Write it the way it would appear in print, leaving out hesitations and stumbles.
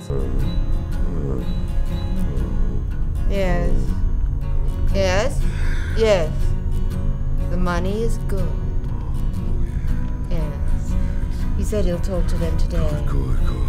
Yes. Yes? Yes. The money is good. Yes. He said he'll talk to them today. Good.